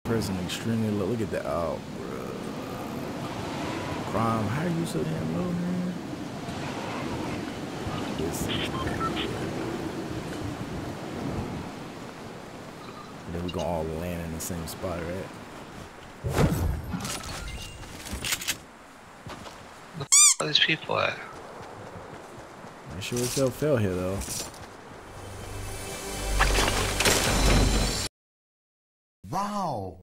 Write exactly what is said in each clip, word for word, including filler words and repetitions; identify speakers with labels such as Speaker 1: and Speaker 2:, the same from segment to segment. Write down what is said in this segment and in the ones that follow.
Speaker 1: person extremely low. Look at that. Oh, bro. Crime. How are you so damn low, man? This is and then we're gonna all land in the same spot, right?
Speaker 2: Where the f are these people at?
Speaker 1: I sure as hell fell here though.
Speaker 3: Wow.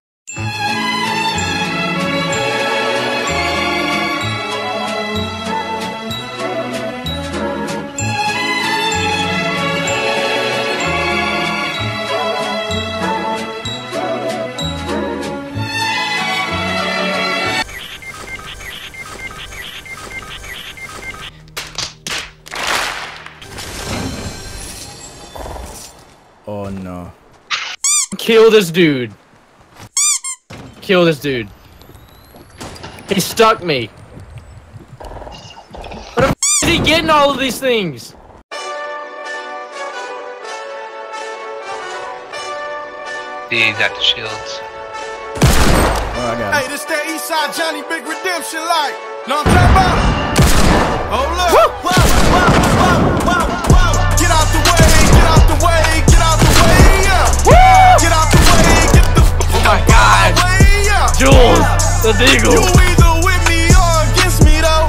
Speaker 1: Oh no.
Speaker 4: Kill this dude. Kill this dude. He stuck me. What the f is he getting all of these things?
Speaker 2: D got the shields.
Speaker 1: Oh, I got it.
Speaker 3: Hey, this that Eastside Johnny Big Redemption like. Know what I'm talking about? Hold up. Whoa, whoa, whoa, whoa, whoa. Get out the way, get out the way, get out the way, yeah. Woo! Get out the way, get the
Speaker 4: Oh my god.
Speaker 3: way, yeah.
Speaker 4: Jewelz, the Deagle.
Speaker 3: You either with me or against me though.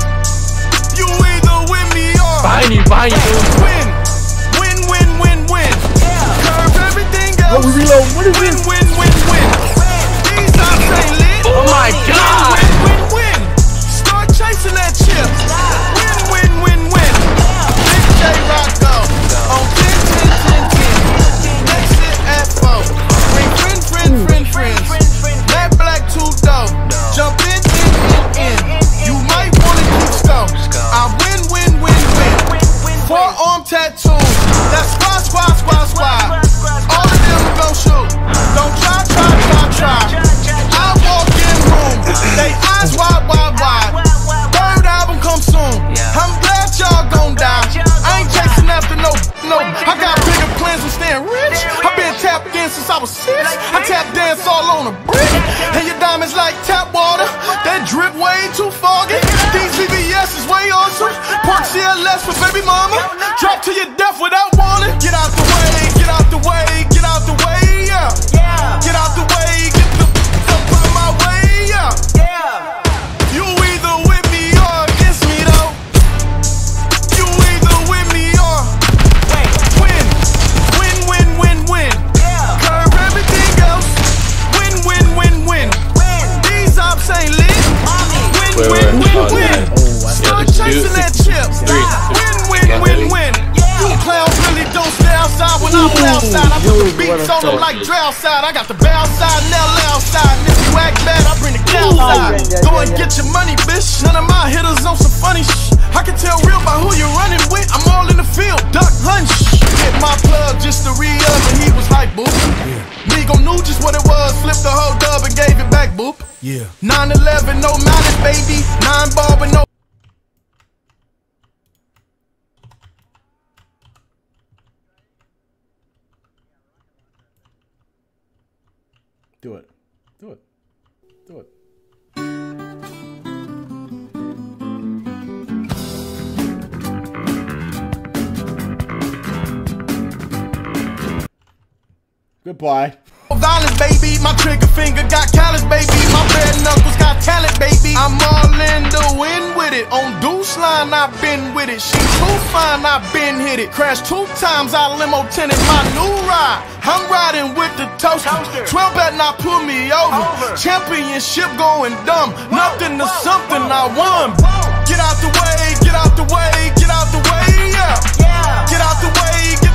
Speaker 3: You either with me or
Speaker 4: Behind you, behind you.
Speaker 3: win. Win, win, win, win. Yeah. Curve everything else.
Speaker 1: Oh, we reload. What is
Speaker 3: Win,
Speaker 1: this?
Speaker 3: win, win, win. These times ain't lit.
Speaker 4: Oh my god.
Speaker 3: Win, win, win. Start chasing that chip. Win, win, win, win. Big J Rocco. On ten, ten, ten, ten. Exit at four. Bring friend, friend, friend, friends. Matt Black two dope. Jump in, in, in, in. You might wanna keep scope. I win, win, win, win. Forearm tattoos. That's squad, squad, squad, squad. All of them gon' shoot. Don't try, try, try, try. I walk in room. They eyes wide, wide, wide. Third album come soon. I'm glad y'all gon' die. I ain't chasing after no, no. I got bigger plans than staying rich. I been tapped in since I was six. I tap dance all on a brick. And your diamonds like tap water. That drip way too foggy. These V V S is way awesome. Park C L S for baby mama. Drop to your death without warning. Get out the way, get out the way, get out the way, yeah. Get out the way, get the f up out my way, yeah. You either with me or against me though. You either with me or win, win, win, win, win. Curve everything else. Win, win, win, win. These ops ain't lit. Win,
Speaker 4: Wait,
Speaker 3: win,
Speaker 4: wait,
Speaker 3: win,
Speaker 4: oh,
Speaker 3: win.
Speaker 4: yeah.
Speaker 3: Start
Speaker 4: Yeah,
Speaker 3: chasing
Speaker 4: two,
Speaker 3: that chip.
Speaker 4: three.
Speaker 3: Win, win, win, win. You clowns really don't stay outside when I'm outside. I put the beats on them like drow side. I got the bow side and L L side. And if you act bad, I bring the cow side. Go and get your money, bitch. None of my hitters on some funny shh. I can tell real by who you're running with. I'm all in the field, duck hunch. Hit my plug just to re-up and he was like, boop. Migo knew just what it was. Flipped the whole dub and gave it back, boop.
Speaker 1: Yeah.
Speaker 3: nine eleven, no mileage, baby. Nine ball with no.
Speaker 1: Do it. Do it. Do it. Goodbye.
Speaker 3: Violence, baby. My trigger finger got callous, baby. My bare knuckles got talent, baby. I'm all in the wind with it. On deuce line, I've been with it. She too fine, I've been hit it. Crashed two times, I limo tinted my new ride. I'm riding with the toaster. twelve better not pull me over. over. Championship going dumb. Whoa, Nothing to whoa, something whoa, I won. Whoa. Get out the way, get out the way, get out the way, yeah. yeah. Get out the way, get